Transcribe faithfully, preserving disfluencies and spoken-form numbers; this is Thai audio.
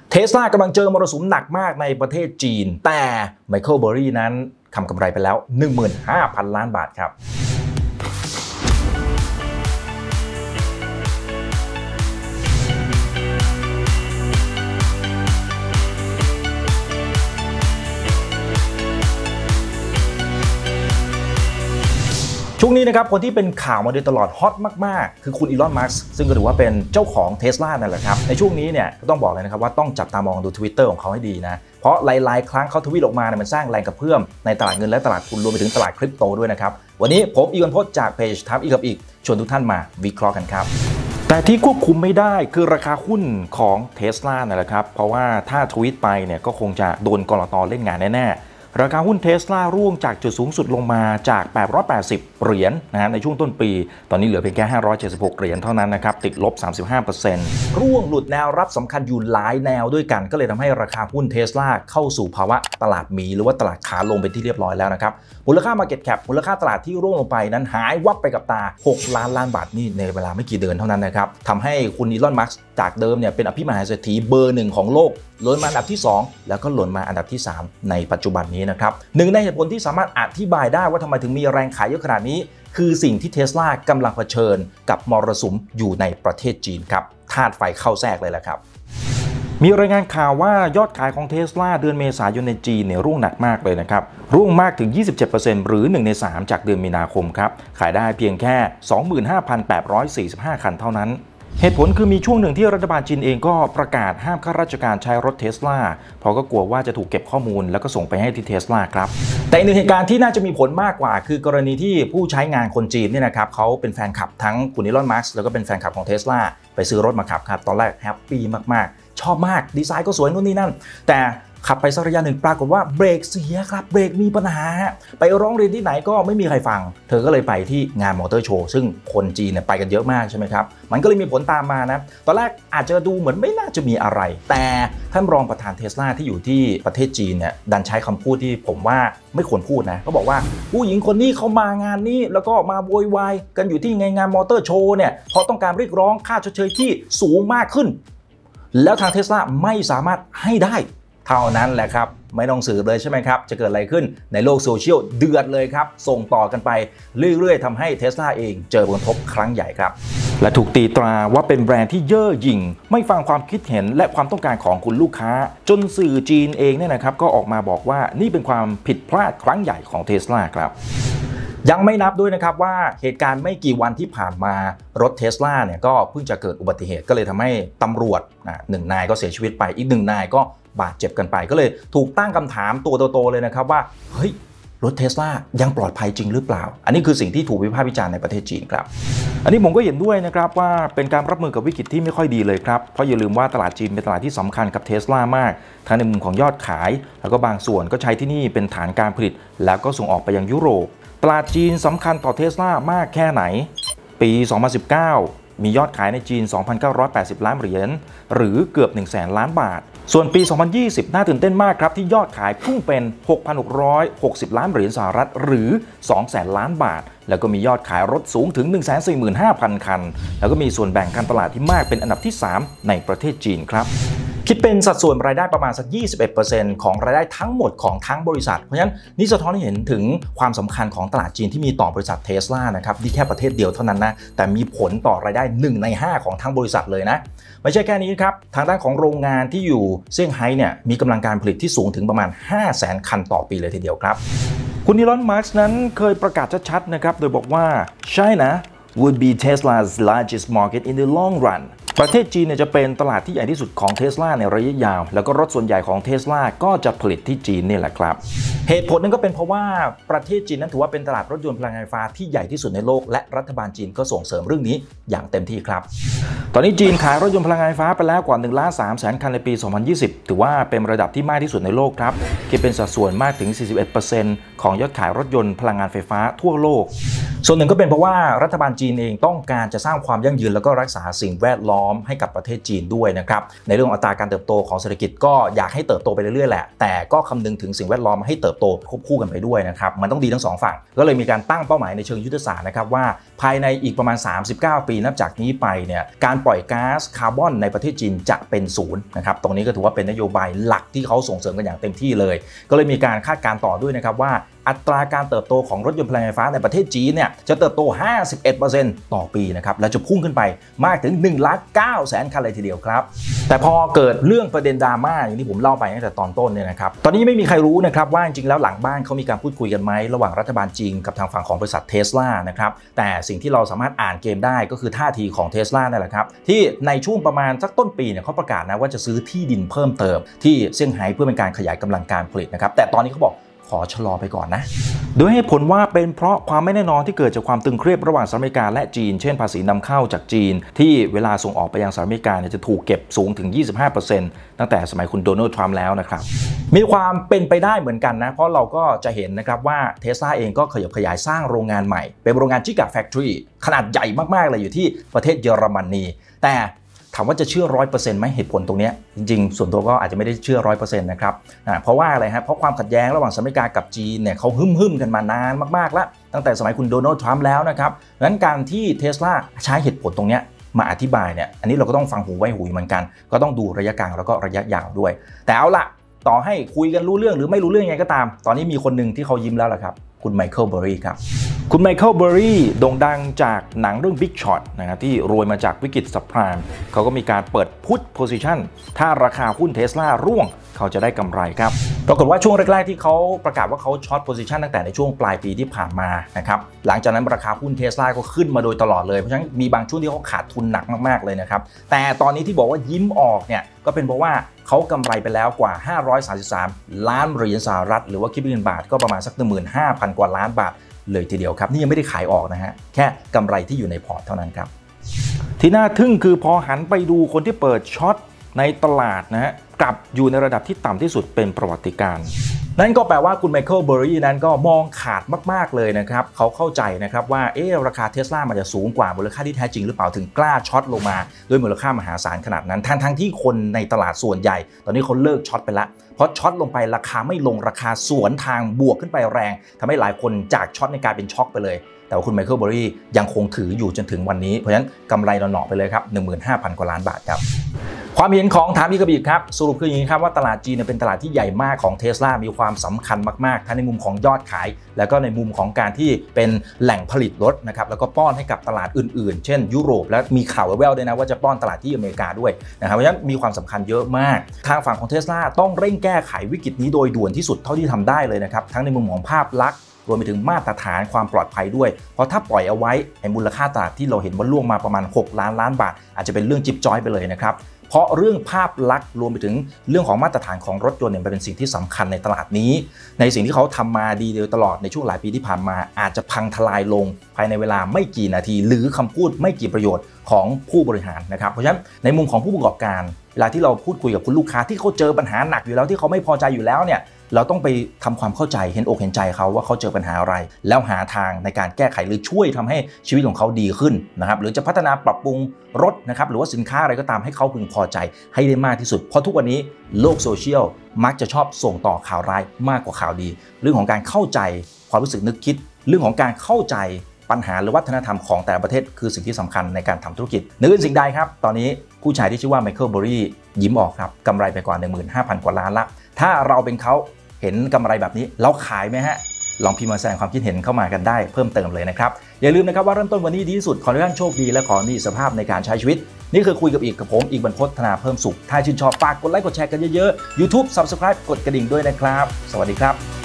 เทสลากำลังเจอมรสุมหนักมากในประเทศจีนแต่ไมเคิลเบอร์รี่นั้นทำกำไรไปแล้ว หนึ่งหมื่นห้าพัน ล้านบาทครับช่วงนี้นะครับคนที่เป็นข่าวมาโดยตลอดฮอตมากๆคือคุณอีลอนมัสก์ซึ่งก็ถือว่าเป็นเจ้าของ Tesla นั่นแหละครับในช่วงนี้เนี่ยก็ต้องบอกเลยนะครับว่าต้องจับตามองดู Twitter ของเขาให้ดีนะเพราะหลายๆครั้งเขาทวีตออกมาเนี่ยมันสร้างแรงกระเพื่อมในตลาดเงินและตลาดทุนรวมไปถึงตลาดคริปโตด้วยนะครับวันนี้ผมอีกอนพจน์จากเพจทับอีกกับอีกชวนทุกท่านมาวิเคราะห์กันครับแต่ที่ควบคุมไม่ได้คือราคาหุ้นของ Tesla นั่นแหละครับเพราะว่าถ้าทวีตไปเนี่ยก็คงจะโดนกลต.เล่นงานแน่ๆราคาหุ้น Tesla ร่วงจากจุดสูงสุดลงมาจากแปดร้อยแปดสิบเหรียญ นะฮะในช่วงต้นปีตอนนี้เหลือเพียงแค่ห้าร้อยเจ็ดสิบหกเหรียญเท่านั้นนะครับติดลบ สามสิบห้าเปอร์เซ็นต์ ร่วงหลุดแนวรับสำคัญอยู่หลายแนวด้วยกันก็เลยทำให้ราคาหุ้น Tesla เข้าสู่ภาวะตลาดหมีหรือว่าตลาดขาลงเป็นที่เรียบร้อยแล้วนะครับมูลค่า Market Cap มูลค่าตลาดที่ร่วงลงไปนั้นหายวับไปกับตาหกล้านล้านบาทนี่ในเวลาไม่กี่เดือนเท่านั้นนะครับทำให้คุณอีลอนมัสก์จากเดิมเนี่ยเป็นอภิมหาเศรษฐีเบอร์หนึ่งของโลกหล่นมาอันดับที่สองแล้วก็หล่นมาอันดับที่สามในปัจจุบันนี้นะครับหนึ่งในเหตุผลที่สามารถอธิบายได้ว่าทำไมถึงมีแรงขายเยอะขนาดนี้คือสิ่งที่ Tesla กำลังเผชิญกับมรสุมอยู่ในประเทศจีนครับธาตุไฟเข้าแทรกเลยแหละครับมีรายงานข่าวว่ายอดขายของ Tesla เดือนเมษายนในจีนเนี่ยร่วงหนักมากเลยนะครับร่วงมากถึง ยี่สิบเจ็ดเปอร์เซ็นต์ หรือหนึ่งในสามจากเดือนมีนาคมครับขายได้เพียงแค่ สองหมื่นห้าพันแปดร้อยสี่สิบห้า คันเท่านั้นเหตุผลคือมีช่วงหนึ่งที่รัฐบาลจีนเองก็ประกาศห้ามข้าราชการใช้รถ Tesla เพราะก็กลัวว่าจะถูกเก็บข้อมูลแล้วก็ส่งไปให้ที่ Tesla ครับแต่อีกหนึ่งเหตุการณ์ที่น่าจะมีผลมากกว่าคือกรณีที่ผู้ใช้งานคนจีนเนี่ยนะครับเขาเป็นแฟนคลับทั้งคุณอีลอนมัสก์แล้วก็เป็นแฟนคลับของ Tesla ไปซื้อรถมาขับครับตอนแรกแฮปปี้มากๆชอบมากดีไซน์ก็สวยนู่นนี่นั่นแต่ขับไปสักระยะหนึ่งปรากฏว่าเบรกเสียครับเบรกมีปัญหาไปร้องเรียนที่ไหนก็ไม่มีใครฟังเธอก็เลยไปที่งานมอเตอร์โชว์ซึ่งคนจีนเนี่ยไปกันเยอะมากใช่ไหมครับมันก็เลยมีผลตามมานะตอนแรกอาจจะดูเหมือนไม่น่าจะมีอะไรแต่ท่านรองประธาน Tesla ที่อยู่ที่ประเทศจีนเนี่ยดันใช้คำพูดที่ผมว่าไม่ควรพูดนะก็บอกว่าผู้หญิงคนนี้เขามางานนี้แล้วก็มาโวยวายกันอยู่ที่งานมอเตอร์โชว์เนี่ยเพราะต้องการเรียกร้องค่าชดเชยที่สูงมากขึ้นแล้วทาง Tesla ไม่สามารถให้ได้เท่านั้นแหละครับไม่ต้องสืบเลยใช่ไหมครับจะเกิดอะไรขึ้นในโลกโซเชียลเดือดเลยครับส่งต่อกันไปเรื่อยๆทำให้ Tesla เองเจอผลกระทบครั้งใหญ่ครับและถูกตีตราว่าเป็นแบรนด์ที่เย่อหยิ่งไม่ฟังความคิดเห็นและความต้องการของคุณลูกค้าจนสื่อจีนเองเนี่ยนะครับก็ออกมาบอกว่านี่เป็นความผิดพลาดครั้งใหญ่ของ Tesla ครับยังไม่นับด้วยนะครับว่าเหตุการณ์ไม่กี่วันที่ผ่านมารถ Tesla เนี่ยก็เพิ่งจะเกิดอุบัติเหตุก็เลยทำให้ตำรวจหนึ่งนายก็เสียชีวิตไปอีกหนึ่งนายก็บาดเจ็บกันไปก็เลยถูกตั้งคำถามตัวโตๆเลยนะครับว่าเฮ้ยรถ Tesla ยังปลอดภัยจริงหรือเปล่าอันนี้คือสิ่งที่ถูกวิพากษ์วิจารณ์ในประเทศจีนครับอันนี้ผมก็เห็นด้วยนะครับว่าเป็นการรับมือกับวิกฤตที่ไม่ค่อยดีเลยครับเพราะอย่าลืมว่าตลาดจีนเป็นตลาดที่สำคัญกับ Tesla มากทั้งในมุมของยอดขายแล้วก็บางส่วนก็ใช้ที่นี่เป็นฐานการผลิตแล้วก็ส่งออกไปยังยุโรปตลาดจีนสำคัญต่อ Tesla มากแค่ไหนปีสองพันสิบเก้ามียอดขายในจีน สองพันเก้าร้อยแปดสิบ ล้านเหรียญหรือเกือบ หนึ่งแสน ล้านบาทส่วนปี สองพันยี่สิบ น่าตื่นเต้นมากครับที่ยอดขายพุ่งเป็น หกพันหกร้อยหกสิบ ล้านเหรียญสหรัฐหรือ สองแสน ล้านบาทแล้วก็มียอดขายรถสูงถึง หนึ่งแสนสี่หมื่นห้าพัน คันแล้วก็มีส่วนแบ่งการตลาดที่มากเป็นอันดับที่สามในประเทศจีนครับคิดเป็นสัดส่วนรายได้ประมาณสัก ยี่สิบเอ็ดเปอร์เซ็นต์ ของรายได้ทั้งหมดของทั้งบริษัทเพราะฉะนั้นนี่สะท้อนให้เห็นถึงความสำคัญของตลาดจีนที่มีต่อบริษัท Tesla นะครับนี่แค่ประเทศเดียวเท่านั้นนะแต่มีผลต่อรายได้หนึ่งในห้าของทั้งบริษัทเลยนะไม่ใช่แค่นี้ครับทางด้านของโรงงานที่อยู่เซี่ยงไฮ้เนี่ยมีกำลังการผลิตที่สูงถึงประมาณ ห้าแสน คันต่อปีเลยทีเดียวครับคุณอีลอนมัสก์นั้นเคยประกาศชัดๆนะครับโดยบอกว่า China would be Tesla's largest market in the long runประเทศจีนเนี่ยจะเป็นตลาดที่ใหญ่ที่สุดของ Tesla ในระยะยาวแล้วก็รถส่วนใหญ่ของ Tesla ก็จะผลิตที่จีนนี่แหละครับเหตุผลนั้นก็เป็นเพราะว่าประเทศจีนนั้นถือว่าเป็นตลาดรถยนต์พลังงานไฟฟ้าที่ใหญ่ที่สุดในโลกและรัฐบาลจีนก็ส่งเสริมเรื่องนี้อย่างเต็มที่ครับตอนนี้จีนขายรถยนต์พลังงานไฟฟ้าไปแล้วกว่า หนึ่งล้านสามแสน คันในปี สองพันยี่สิบ ถือว่าเป็นระดับที่มากที่สุดในโลกครับคิดเป็นสัดส่วนมากถึง สี่สิบเอ็ดเปอร์เซ็นต์ ของยอดขายรถยนต์พลังงานไฟฟ้าทั่วโลกส่วนหนึ่งก็เป็นเพราะว่ารัฐบาลจีนเองต้องการจะสร้างความยั่งยืนแล้วก็รักษาสิ่งแวดล้อมอมให้กับประเทศจีนด้วยนะครับในเรื่องอัตราการเติบโตของเศรษฐกิจก็อยากให้เติบโตไปเรื่อยๆแหละแต่ก็คำนึงถึงสิ่งแวดล้อมให้เติบโตควบคู่กันไปด้วยนะครับมันต้องดีทั้งสองฝั่งก็เลยมีการตั้งเป้าหมายในเชิงยุทธศาสตร์นะครับว่าภายในอีกประมาณสามสิบเก้าปีนับจากนี้ไปเนี่ยการปล่อยก๊าซคาร์บอนในประเทศจีนจะเป็นศูนย์นะครับตรงนี้ก็ถือว่าเป็นนโยบายหลักที่เขาส่งเสริมกันอย่างเต็มที่เลยก็เลยมีการคาดการณ์ต่อด้วยนะครับว่าอัตราการเติบโตของรถยนต์พลังงานไฟฟ้าในประเทศจีนเนี่ยจะเติบโต ห้าสิบเอ็ดเปอร์เซ็นต์ ต่อปีนะครับและจะพุ่งขึ้นไปมากถึง หนึ่งล้านเก้าแสน คันเลยทีเดียวครับแต่พอเกิดเรื่องประเด็นดราม่าอย่างที่ผมเล่าไปตั้งแต่ตอนต้นเนี่ยนะครับตอนนี้ไม่มีใครรู้นะครับว่าจริงๆแล้วหลังบ้านเขามีการพูดคุยกันไหมระหว่างรัฐบาลจีนกับทางฝั่งของบริษัท Tesla นะครับแต่สิ่งที่เราสามารถอ่านเกมได้ก็คือท่าทีของ Tesla นั่นแหละครับที่ในช่วงประมาณสักต้นปีเนี่ยเขาประกาศนะว่าจะซื้อที่ดินเพิ่มเติมที่เซี่ยงไฮ้เพื่อเป็นการขยายกำลังการผลิตนะครับแต่ตอนนี้เขาบอกขอชะลอไปก่อนนะโดยให้ผลว่าเป็นเพราะความไม่แน่นอนที่เกิดจากความตึงเครียดระหว่างสหรัฐอเมริกาและจีนเช่นภาษีนำเข้าจากจีนที่เวลาส่งออกไปยังสหรัฐอเมริกาเนี่ยจะถูกเก็บสูงถึง ยี่สิบห้าเปอร์เซ็นต์ ตั้งแต่สมัยคุณโดนัลด์ทรัมป์แล้วนะครับมีความเป็นไปได้เหมือนกันนะเพราะเราก็จะเห็นนะครับว่า Tesla เองก็ขยับขยายสร้างโรงงานใหม่เป็นโรงงาน Giga Factory ขนาดใหญ่มากๆเลยอยู่ที่ประเทศเยอรมนีแต่ถามว่าจะเชื่อ ร้อยเปอร์เซ็นต์ ไหมเหตุผลตรงนี้จริงๆส่วนตัวก็อาจจะไม่ได้เชื่อ ร้อยเปอร์เซ็นต์ นะครับเพราะว่าอะไรฮะเพราะความขัดแย้งระหว่างสหรัฐอเมริกากับจีนเนี่ยเขาหึ่มๆกันมานานมากๆแล้วตั้งแต่สมัยคุณโดนัลด์ทรัมป์แล้วนะครับงั้นการที่ Tesla ใช้เหตุผลตรงนี้มาอธิบายเนี่ยอันนี้เราก็ต้องฟังหูไว้หูเหมือนกันก็ต้องดูระยะกลางแล้วก็ระยะยาวด้วยแต่เอาละต่อให้คุยกันรู้เรื่องหรือไม่รู้เรื่องยังไงก็ตามตอนนี้มีคนหนึ่งที่เขายิ้มแล้วแหละครับคุณไมเคิลเบอร์รี่ครับคุณไมเคิลเบอร์รี่โด่งดังจากหนังเรื่อง Big Short นะครับที่รวยมาจากวิกฤตซับไพรม์เขาก็มีการเปิดพุทโพซิชันถ้าราคาหุ้น Tesla ร่วงเขาจะได้กำไรครับปรากฏว่าช่วงแรกๆที่เขาประกาศว่าเขาช็อตโพซิชันตั้งแต่ในช่วงปลายปีที่ผ่านมานะครับหลังจากนั้นราคาหุ้น Tesla ก็ขึ้นมาโดยตลอดเลยเพราะฉะนั้นมีบางช่วงที่เขาขาดทุนหนักมากๆเลยนะครับแต่ตอนนี้ที่บอกว่ายิ้มออกเนี่ยก็เป็นเพราะว่าเขากำไรไปแล้วกว่าห้าร้อยสามสิบสามล้านเหรียญสหรัฐหรือว่าคิดเป็นเงินบาทก็ประมาณสัก หนึ่งหมื่นห้าพัน กว่าล้านบาทเลยทีเดียวครับนี่ยังไม่ได้ขายออกนะฮะแค่กำไรที่อยู่ในพอร์ตเท่านั้นครับที่น่าทึ่งคือพอหันไปดูคนที่เปิดช็อตในตลาดนะฮะกลับอยู่ในระดับที่ต่ำที่สุดเป็นประวัติการณ์นั่นก็แปลว่าคุณไมเคิลเบอร์รี่นั้นก็มองขาดมากๆเลยนะครับเขาเข้าใจนะครับว่าเออราคา Tesla มันจะสูงกว่ามูลค่าที่แท้จริงหรือเปล่าถึงกล้าช็อตลงมาด้วยมูลค่ามหาศาลขนาดนั้นทั้งทั้งที่คนในตลาดส่วนใหญ่ตอนนี้เขาเลิกช็อตไปแล้วเพราะช็อตลงไปราคาไม่ลงราคาสวนทางบวกขึ้นไปแรงทำให้หลายคนจากช็อตในกลายเป็นช็อกไปเลยแต่ว่าคุณไมเคิลเบอร์รี่ยังคงถืออยู่จนถึงวันนี้เพราะฉะนั้นกำไรหน่อๆไปเลยครับ หนึ่งหมื่นห้าพัน กว่าล้านบาทครับความเห็นของถามอีกกระบี่ครับสรุปคืออย่างนี้ครับว่าตลาดจีนเป็นตลาดที่ใหญ่มากของ Tesla มีความสำคัญมากๆทั้งในมุมของยอดขายแล้วก็ในมุมของการที่เป็นแหล่งผลิตรถนะครับแล้วก็ป้อนให้กับตลาดอื่นๆเช่นยุโรปและมีข่าวแว่วๆด้วยนะว่าจะป้อนตลาดที่อเมริกาด้วยนะครับเพราะฉะนั้นมีความสำคัญเยอะมากทางฝั่งของ Tesla ต้องเร่งแก้ไขวิกฤตนี้โดยด่วนที่สุดเท่าที่ทำได้เลยนะครับทั้งในมุมของภาพลักษณ์รวมไปถึงมาตรฐานความปลอดภัยด้วยเพราะถ้าปล่อยเอาไว้ไอ้มูลค่าตลาดที่เราเห็นว่าล่วงมาประมาณหกล้านล้านบาทอาจจะเป็นเรื่องจิ๊บจ้อยไปเลยนะครับเพราะเรื่องภาพลักษณ์รวมไปถึงเรื่องของมาตรฐานของรถยนต์เนี่ยเป็นสิ่งที่สำคัญในตลาดนี้ในสิ่งที่เขาทำมาดีโดยตลอดในช่วงหลายปีที่ผ่านมาอาจจะพังทลายลงภายในเวลาไม่กี่นาทีหรือคำพูดไม่กี่ประโยชน์ของผู้บริหารนะครับเพราะฉะนั้นในมุมของผู้ประกอบการเวลาที่เราพูดคุยกับคุณลูกค้าที่เขาเจอปัญหาหนักอยู่แล้วที่เขาไม่พอใจอยู่แล้วเนี่ยเราต้องไปทำความเข้าใจเห็นอกเห็นใจเขาว่าเขาเจอปัญหาอะไรแล้วหาทางในการแก้ไขหรือช่วยทำให้ชีวิตของเขาดีขึ้นนะครับหรือจะพัฒนาปรับปรุงรถนะครับหรือว่าสินค้าอะไรก็ตามให้เขาพึงพอใจให้ได้มากที่สุดเพราะทุกวันนี้โลกโซเชียลมักจะชอบส่งต่อข่าวร้ายมากกว่าข่าวดีเรื่องของการเข้าใจความรู้สึกนึกคิดเรื่องของการเข้าใจปัญหาหรือวัฒนธรรมของแต่ละประเทศคือสิ่งที่สำคัญในการทำธุรกิจเหนือสิ่งใดครับตอนนี้ผู้ชายที่ชื่อว่าไมเคิลเบอร์รี่ยิ้มออกครับกำไรไปกว่า หนึ่งหมื่นห้าพัน กว่าล้านละถ้าเราเป็นเขาเห็นกำไรแบบนี้เราขายไหมฮะลองพิมพ์มาแสดงความคิดเห็นเข้ามากันได้เพิ่มเติมเลยนะครับอย่าลืมนะครับว่าเริ่มต้นวันนี้ดีที่สุดขอให้ท่านโชคดีและขอมีสภาพในการใช้ชีวิตนี่คือคุยกับอีกกับผมอีกบรรพต ธนาเพิ่มสุขถ้าชื่นชอบฝากกดไลค์กดแชร์กันเยอะๆ YouTube Subscribe กดกระดิ่งด้วยนะครับสวัสดีครับ